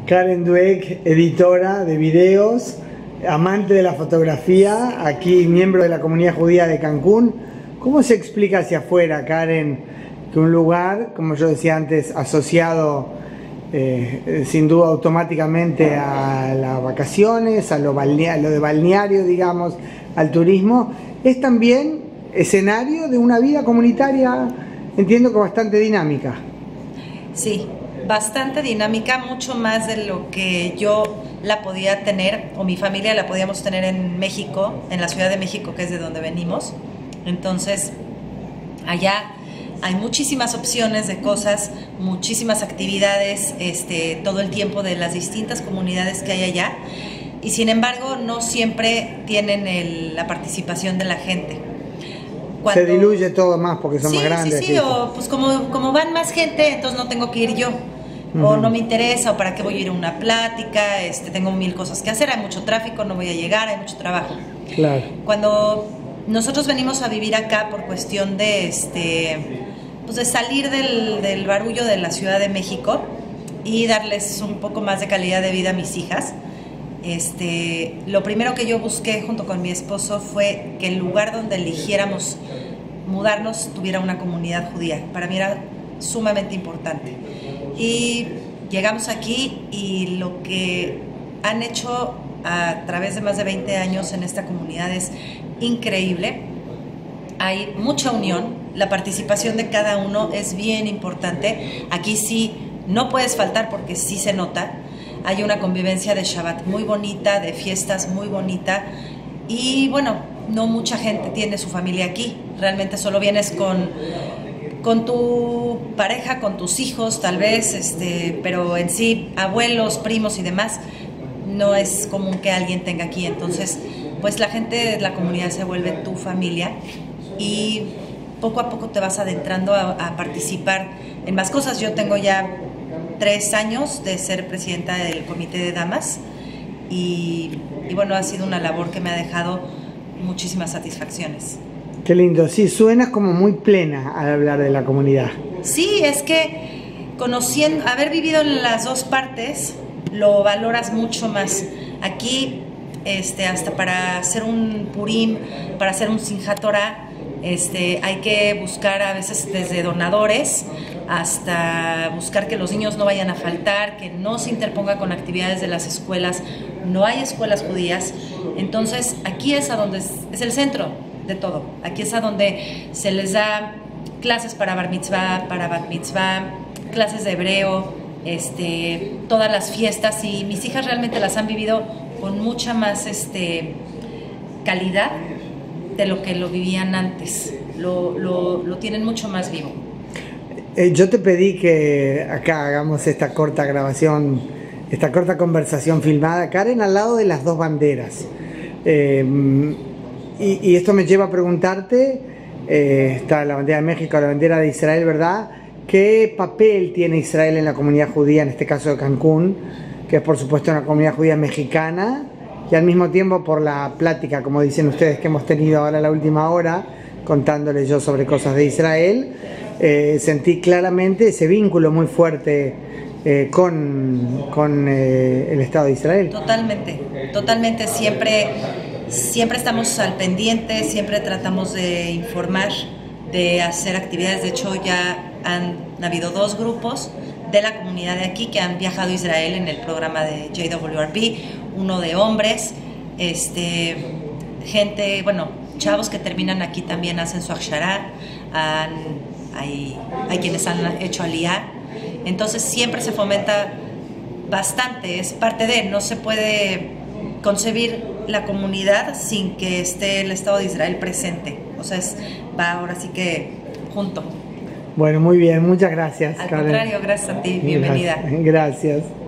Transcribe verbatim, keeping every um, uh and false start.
Karen Dweck, editora de videos, amante de la fotografía, aquí miembro de la comunidad judía de Cancún. ¿Cómo se explica hacia afuera, Karen, que un lugar, como yo decía antes, asociado eh, sin duda automáticamente a las vacaciones, a lo, balnea, a lo de balneario, digamos, al turismo, es también escenario de una vida comunitaria, entiendo que bastante dinámica? Sí, bastante dinámica, mucho más de lo que yo la podía tener, o mi familia la podíamos tener en México, en la Ciudad de México, que es de donde venimos. Entonces, allá hay muchísimas opciones de cosas, muchísimas actividades, este, todo el tiempo de las distintas comunidades que hay allá, y sin embargo no siempre tienen el, la participación de la gente. Cuando... Se diluye todo más porque son sí, más grandes. Sí, sí, sí, o pues como, como van más gente, entonces no tengo que ir yo. Uh-huh. O no me interesa, o para qué voy a ir a una plática, este, tengo mil cosas que hacer, hay mucho tráfico, no voy a llegar, hay mucho trabajo. Claro. Cuando nosotros venimos a vivir acá por cuestión de, este, pues de salir del, del barullo de la Ciudad de México y darles un poco más de calidad de vida a mis hijas, este, lo primero que yo busqué junto con mi esposo fue que el lugar donde eligiéramos mudarnos tuviera una comunidad judía. Para mí era sumamente importante. Y llegamos aquí y lo que han hecho a través de más de veinte años en esta comunidad es increíble. Hay mucha unión, la participación de cada uno es bien importante. Aquí sí no puedes faltar porque sí se nota. Hay una convivencia de Shabbat muy bonita, de fiestas muy bonita, y bueno, no mucha gente tiene su familia aquí. Realmente solo vienes con, con tu pareja, con tus hijos tal vez, este, pero en sí abuelos, primos y demás no es común que alguien tenga aquí. Entonces pues la gente de la comunidad se vuelve tu familia y poco a poco te vas adentrando a, a participar en más cosas. Yo tengo ya tres años de ser presidenta del comité de damas y, y bueno, ha sido una labor que me ha dejado muchísimas satisfacciones. Qué lindo, sí, suenas como muy plena al hablar de la comunidad. Sí, es que conociendo, haber vivido en las dos partes, lo valoras mucho más. Aquí, este, hasta para hacer un Purim, para hacer un Simchat Torah, Este, hay que buscar a veces desde donadores hasta buscar que los niños no vayan a faltar, que no se interponga con actividades de las escuelas. No hay escuelas judías, entonces aquí es a donde es, es el centro de todo. Aquí es a donde se les da clases para bar mitzvah, para bat mitzvah, clases de hebreo, este, todas las fiestas, y mis hijas realmente las han vivido con mucha más este, calidad de lo que lo vivían antes. Lo, lo, lo tienen mucho más vivo. Eh, yo te pedí que acá hagamos esta corta grabación, esta corta conversación filmada, Karen, al lado de las dos banderas. Eh, y, y esto me lleva a preguntarte, eh, está la bandera de México, la bandera de Israel, ¿verdad? ¿Qué papel tiene Israel en la comunidad judía, en este caso de Cancún, que es por supuesto una comunidad judía mexicana? Y al mismo tiempo por la plática, como dicen ustedes, que hemos tenido ahora la última hora, contándoles yo sobre cosas de Israel, eh, sentí claramente ese vínculo muy fuerte eh, con, con eh, el Estado de Israel. Totalmente, totalmente, siempre, siempre estamos al pendiente, siempre tratamos de informar, de hacer actividades. De hecho ya han habido dos grupos de la comunidad de aquí que han viajado a Israel en el programa de J W R P, uno de hombres, este, gente, bueno, chavos que terminan aquí también hacen su akshara, han, hay, hay quienes han hecho aliyah, entonces siempre se fomenta bastante, es parte de, no se puede concebir la comunidad sin que esté el Estado de Israel presente, o sea, es, va ahora sí que junto. Bueno, muy bien, muchas gracias, Al Karen. contrario, gracias a ti, bienvenida. Gracias. Gracias.